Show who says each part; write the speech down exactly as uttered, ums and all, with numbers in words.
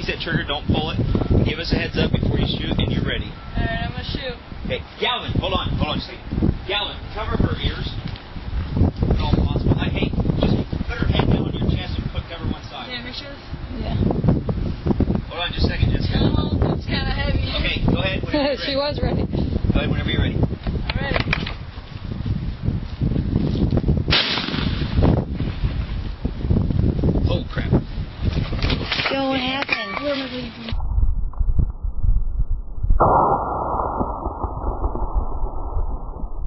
Speaker 1: that trigger, don't pull it. Give us a heads up before you shoot, and you're ready.
Speaker 2: Alright, I'm gonna shoot.
Speaker 1: Okay, Galvin, hold on, hold on a second. Galvin, cover her ears. If all possible. I hate, just put her head down on your chest and put cover one side.
Speaker 2: Yeah, make sure this.
Speaker 3: Yeah.
Speaker 1: Hold on just a second, Jessica.
Speaker 2: Oh, it's kind of heavy.
Speaker 1: Okay, go ahead. Whenever you're
Speaker 3: She
Speaker 1: ready.
Speaker 3: was ready.
Speaker 1: Go ahead whenever you're ready.
Speaker 2: I'm ready.
Speaker 1: Oh, crap.
Speaker 3: Yo, what happened?